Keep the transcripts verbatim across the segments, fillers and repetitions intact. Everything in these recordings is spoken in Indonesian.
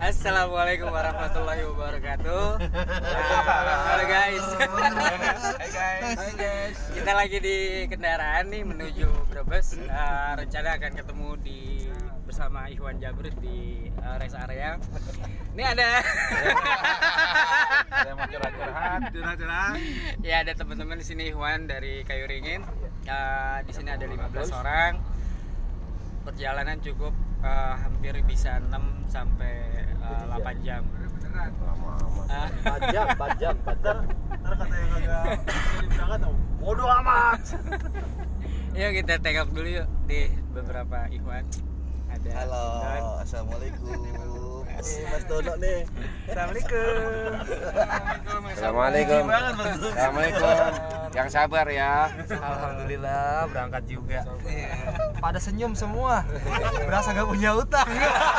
Assalamualaikum warahmatullahi wabarakatuh. Halo guys. Hai guys. Hai guys. Kita lagi di kendaraan nih menuju Brebes. Uh, rencana akan ketemu di bersama Ikhwan Jabrut di uh, rest area. Ini ada Ada yang mau curhat-curhat. Curhat-curhat. ya ada teman-teman di sini Ikhwan dari Kayu Ringin. Uh, di sini ada lima belas orang. Perjalanan cukup uh, hampir bisa enam sampai uh, delapan jam. Uh, empat jam, empat jam, empat jam. Ntar kata yang agak jadi berangkat dong. Bodoh amat. Yuk kita take off dulu yuk di beberapa Ikhwan. Ada Halo, Dan, assalamualaikum. Ini Mas Dono nih. Assalamualaikum. Assalamualaikum. Assalamualaikum. Yang sabar ya. Alhamdulillah berangkat juga. Pada senyum semua. Berasa gak punya utang.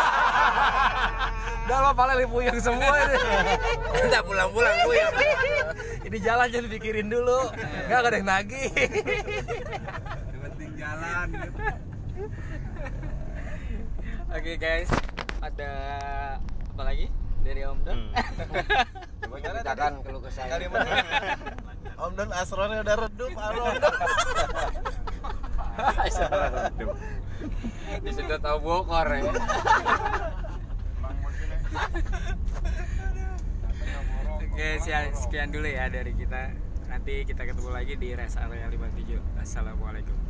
Udah lo paling puyeng semua ini. Enggak pulang-pulang puyeng. Ini jalan jangan pikirin dulu. Enggak ada yang nagih. Penting jalan. Oke guys, ada apa lagi dari Om Don? Coba ceritakan keluh kesah. Kalimatnya Om Don asronnya udah redup, halo Om Don. Disudah tahu bokor ya. Oke, sekian dulu ya dari kita. Nanti kita ketemu lagi di rest area lima puluh tujuh. Assalamualaikum.